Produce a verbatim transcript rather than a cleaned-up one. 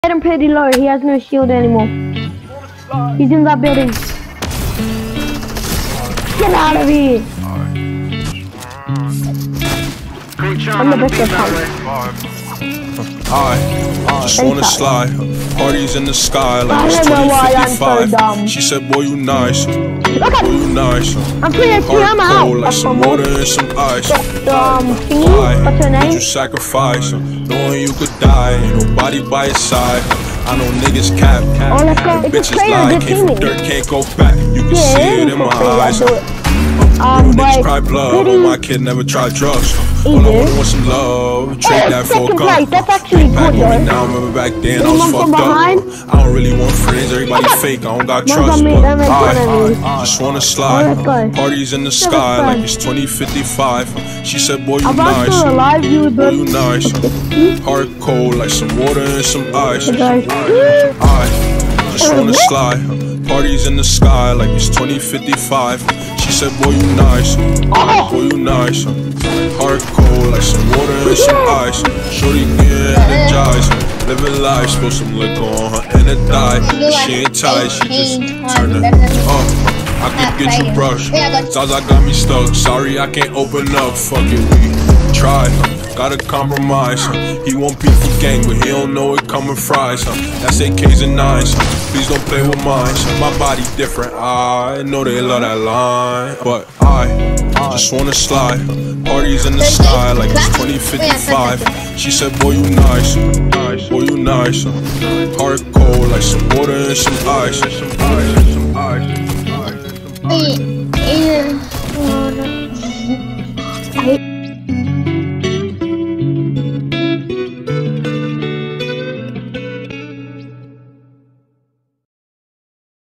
Hit him pretty low. He has no shield anymore. He's in that building. Get out of here. I'm the best of I just wanna slide. Parties in the sky like it's I don't know why I'm so twenty fifty-five. dumb. She said, boy, you nice. Look at Boy, you nice. I'm pretty sure I'm Heart out. cold like some water and some ice. Um, thingy? Why What's her would name? you sacrifice? Knowing you could die, ain't nobody by your side. I know niggas cap, cap. Oh, let's go. It's a Bitches player, lie, good came from teaming. dirt, can't go back. You can Yeah, see it in my eyes. do it. Um, Real niggas but cry blood, pretty but my kid never tried drugs. easy. All I wanted was some love, trade Hey, that for a second gun. place, that's actually Big pack good, on me though. now, remember back then I was Anyone from fucked behind? up. I don't really want friends, everybody fake, I don't got One's trust. on me, But that makes I, fun of me. I just wanna Oh, slide, let's go. parties in the Let's sky go. like it's twenty fifty-five. She said, boy, you I'm nice. still alive, you would Boy, you nice. Heart cold like some water and some ice. guys. I just wanna slide. Parties in the sky like it's twenty fifty-five. She said, boy, you nice. Boy, you nice. Heart cold like some water and some ice. Shorty get energized. Living life, spill some liquor on her and it died. But she ain't tight, she just turned it up. I could get you brush. Zaza got me stuck. Sorry, I can't open up. Fuck it, we try. Gotta compromise. He won't beef with gang, but he don't know it coming fries. That's A Ks and nines. Please don't play with mine. My body different. I know they love that line, but I just wanna slide. Parties in the sky like it's twenty fifty-five. She said, boy, you nice. Boy, you nice. Heart cold like some water and some ice. Some ice, some ice, some ice, some ice.